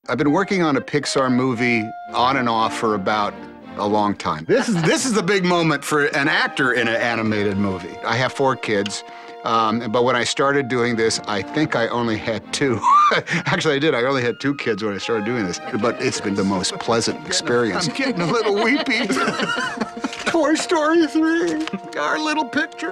I've been working on a Pixar movie on and off for about a long time. This is the big moment for an actor in an animated movie. I have 4 kids, but when I started doing this, I think I only had 2. Actually, I did. I only had 2 kids when I started doing this, but it's been the most pleasant experience. I'm getting a little weepy. Toy Story 3, our little picture.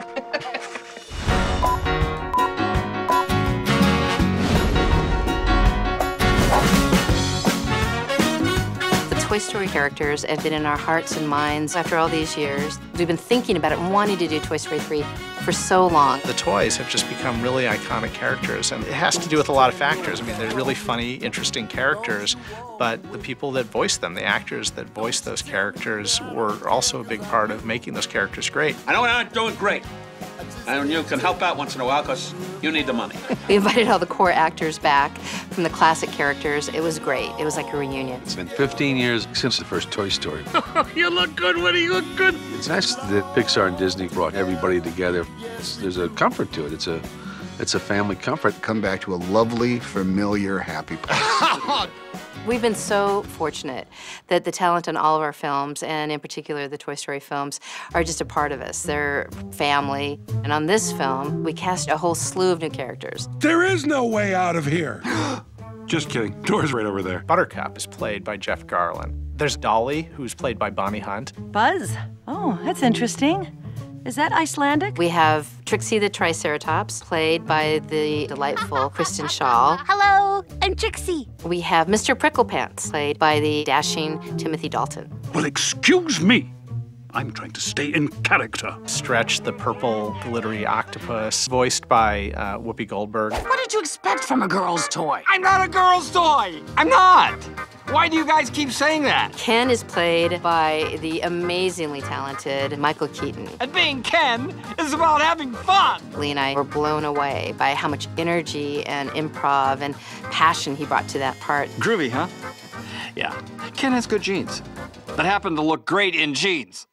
Toy Story characters have been in our hearts and minds after all these years. We've been thinking about it and wanting to do Toy Story 3 for so long. The toys have just become really iconic characters, and it has to do with a lot of factors. I mean, they're really funny, interesting characters, but the people that voice them, the actors that voice those characters, were also a big part of making those characters great. I know we're not doing great, and you can help out once in a while because you need the money. We invited all the core actors back from the classic characters. It was great. It was like a reunion. It's been 15 years since the first Toy Story. You look good, Woody, you look good. It's nice that Pixar and Disney brought everybody together. There's a comfort to it. It's a family comfort. Come back to a lovely, familiar, happy place. We've been so fortunate that the talent in all of our films, and in particular the Toy Story films, are just a part of us. They're family. And on this film, we cast a whole slew of new characters. There is no way out of here. Just kidding. Door's right over there. Buttercup is played by Jeff Garlin. There's Dolly, who's played by Bonnie Hunt. Buzz. Oh, that's interesting. Is that Icelandic? We have Trixie the Triceratops, played by the delightful Kristen Shaw. Hello, I'm Trixie. We have Mr. Pricklepants, played by the dashing Timothy Dalton. Well, excuse me. I'm trying to stay in character. Stretch the purple glittery octopus, voiced by Whoopi Goldberg. What did you expect from a girl's toy? I'm not a girl's toy! I'm not! Why do you guys keep saying that? Ken is played by the amazingly talented Michael Keaton. And being Ken is about having fun! Lee and I were blown away by how much energy and improv and passion he brought to that part. Groovy, huh? Yeah. Ken has good genes that happen to look great in jeans.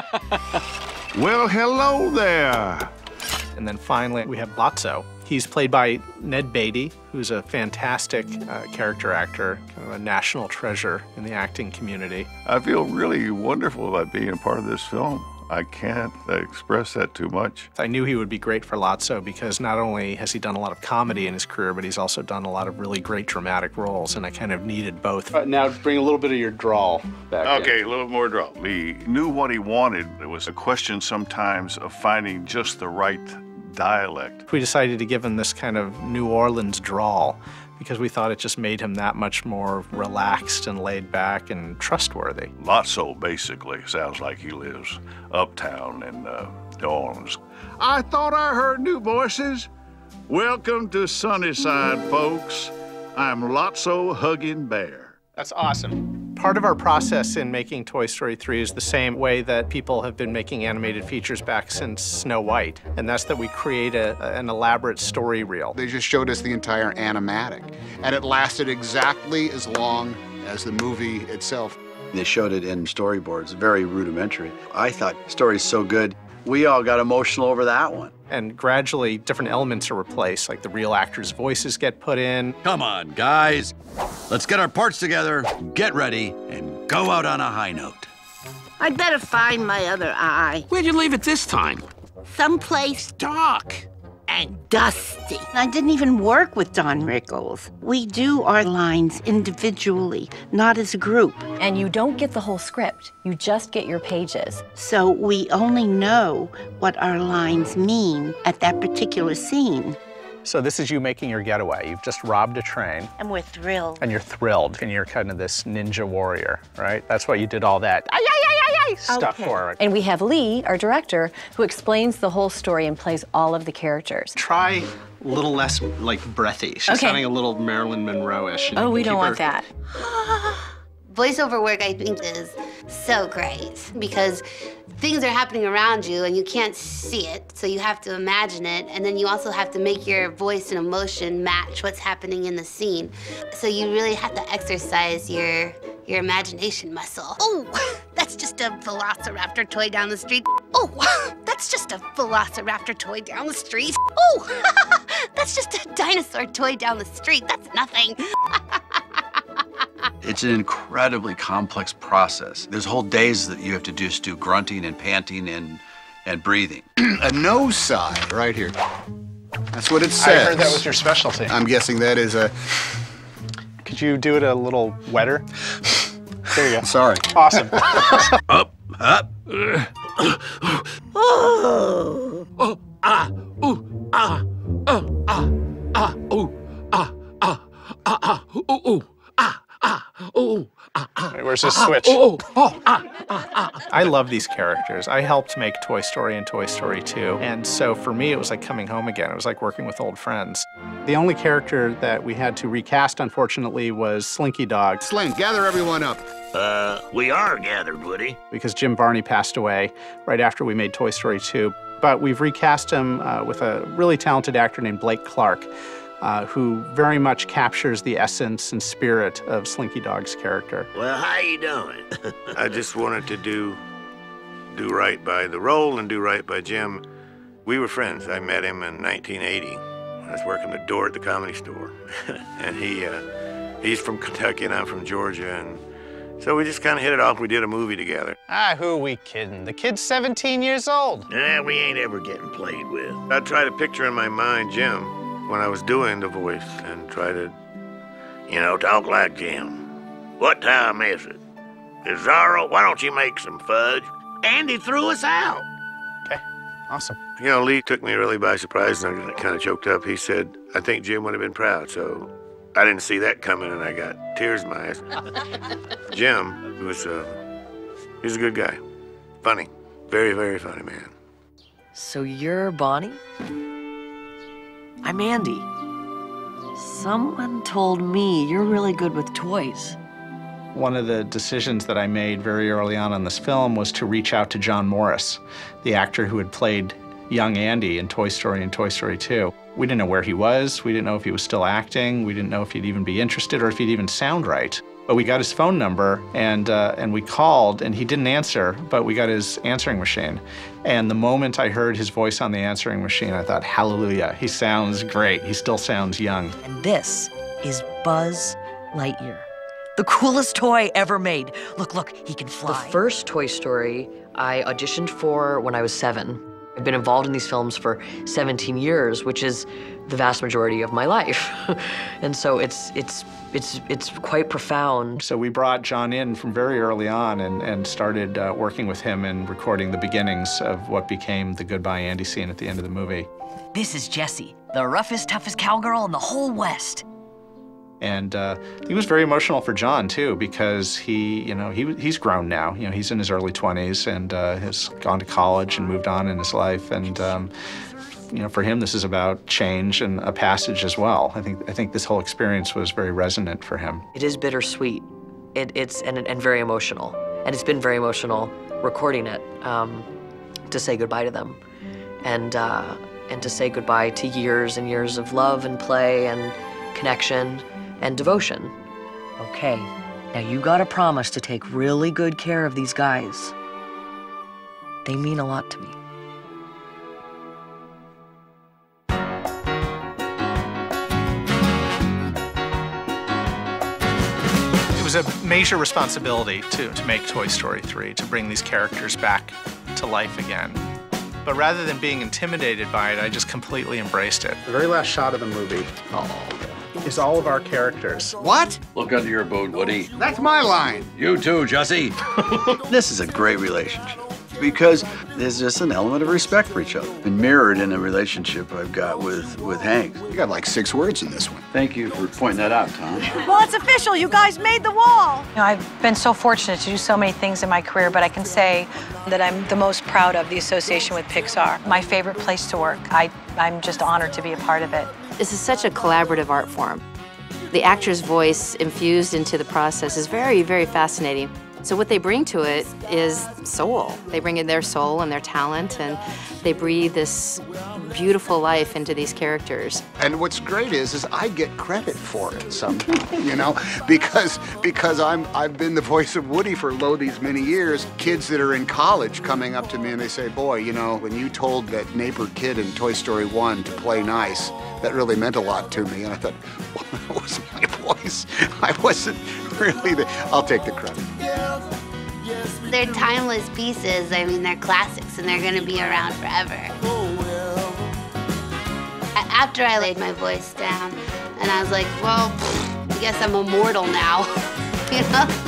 Well, hello there. And then finally, we have Lotso. He's played by Ned Beatty, who's a fantastic character actor, kind of a national treasure in the acting community. I feel really wonderful about being a part of this film. I can't express that too much. I knew he would be great for Lotso because not only has he done a lot of comedy in his career, but he's also done a lot of really great dramatic roles, and I kind of needed both. Now bring a little bit of your drawl back. Okay, a little more drawl. He knew what he wanted. It was a question sometimes of finding just the right dialect. We decided to give him this kind of New Orleans drawl because we thought it just made him that much more relaxed and laid back and trustworthy. Lotso basically sounds like he lives uptown in New Orleans. I thought I heard new voices. Welcome to Sunnyside, folks. I'm Lotso Hugging Bear. That's awesome. Part of our process in making Toy Story 3 is the same way that people have been making animated features back since Snow White, and that's that we create an elaborate story reel. They just showed us the entire animatic, and it lasted exactly as long as the movie itself. They showed it in storyboards, very rudimentary. I thought the story's so good, we all got emotional over that one. And gradually, different elements are replaced, like the real actors' voices get put in. Come on, guys. Let's get our parts together, get ready, and go out on a high note. I'd better find my other eye. Where'd you leave it this time? Someplace dark and dusty. I didn't even work with Don Rickles. We do our lines individually, not as a group. And you don't get the whole script. You just get your pages. So we only know what our lines mean at that particular scene. So this is you making your getaway. You've just robbed a train. And we're thrilled. And you're thrilled. And you're kind of this ninja warrior, right? That's why you did all that stuff for it. And we have Lee, our director, who explains the whole story and plays all of the characters. Try a little less, like, breathy. She's sounding a little Marilyn Monroe-ish. Oh, we don't want that. Voiceover work, I think, is so great because things are happening around you and you can't see it, so you have to imagine it, and then you also have to make your voice and emotion match what's happening in the scene. So you really have to exercise your imagination muscle. Oh, that's just a velociraptor toy down the street. Oh, that's just a velociraptor toy down the street. Oh, that's just a dinosaur toy down the street. That's nothing. It's an incredibly complex process. There's whole days that you have to just do grunting and panting and breathing. A nose side right here. That's what it says. I heard that was your specialty. I'm guessing that is a... Could you do it a little wetter? There you go. Sorry. Awesome. Up, up. Oh, oh, ah, ooh, ah, ooh, ah, ooh, ooh, ooh, Where's this switch? ah. I love these characters. I helped make Toy Story and Toy Story 2, and so for me it was like coming home again. It was like working with old friends. The only character that we had to recast, unfortunately, was Slinky Dog. Slink, gather everyone up. We are gathered, Woody. Because Jim Varney passed away right after we made Toy Story 2. But we've recast him with a really talented actor named Blake Clark, who very much captures the essence and spirit of Slinky Dog's character. Well, how you doing? I just wanted to do right by the role and do right by Jim. We were friends. I met him in 1980. I was working the door at the Comedy Store. And he's from Kentucky and I'm from Georgia. And so we just kind of hit it off. We did a movie together. Who are we kidding? The kid's 17 years old. Yeah, we ain't ever getting played with. I tried to picture in my mind Jim when I was doing the voice and try to, talk like Jim. What time is it? Zorro, why don't you make some fudge? Andy threw us out. Okay, awesome. Lee took me really by surprise and I kind of choked up. He said, I think Jim would have been proud. So I didn't see that coming and I got tears in my eyes. Jim was, he's a good guy. Funny. Very, very funny man. So you're Bonnie? I'm Andy. Someone told me you're really good with toys. One of the decisions that I made very early on in this film was to reach out to John Morris, the actor who had played young Andy in Toy Story and Toy Story 2. We didn't know where he was. We didn't know if he was still acting. We didn't know if he'd even be interested or if he'd even sound right. But we got his phone number and we called and he didn't answer, but we got his answering machine. And the moment I heard his voice on the answering machine, I thought, hallelujah, he sounds great. He still sounds young. And this is Buzz Lightyear, the coolest toy ever made. Look, he can fly. The first Toy Story I auditioned for when I was 7. I've been involved in these films for 17 years, which is the vast majority of my life. And so it's quite profound. So we brought John in from very early on and started working with him and recording the beginnings of what became the Goodbye Andy scene at the end of the movie. This is Jessie, the roughest, toughest cowgirl in the whole West. And he was very emotional for John too, because he's grown now. He's in his early 20s and has gone to college and moved on in his life. And for him, this is about change and a passage as well. I think this whole experience was very resonant for him. It is bittersweet. It's very emotional, and it's been very emotional recording it to say goodbye to them, and to say goodbye to years and years of love and play and connection and devotion. Okay, now you gotta promise to take really good care of these guys. They mean a lot to me. It was a major responsibility to make Toy Story 3, to bring these characters back to life again. But rather than being intimidated by it, I just completely embraced it. The very last shot of the movie is all of our characters. What? Look under your boot, Woody. That's my line. You too, Jesse. This is a great relationship because there's just an element of respect for each other. And mirrored in a relationship I've got with Hank. You got like 6 words in this one. Thank you for pointing that out, Tom. Well, it's official. You guys made the wall. I've been so fortunate to do so many things in my career, but I can say that I'm the most proud of the association with Pixar. My favorite place to work. I'm just honored to be a part of it. This is such a collaborative art form. The actor's voice infused into the process is very, very fascinating. So what they bring to it is soul. They bring in their soul and their talent, and they breathe this beautiful life into these characters. And what's great is I get credit for it sometimes, because I've been the voice of Woody for these many years. Kids that are in college coming up to me and they say, boy, when you told that neighbor kid in Toy Story 1 to play nice, that really meant a lot to me. And I thought, well, that was my voice. I wasn't really I'll take the credit. They're timeless pieces. I mean, they're classics, and they're going to be around forever. After I laid my voice down, and I was like, well, I guess I'm immortal now, you know?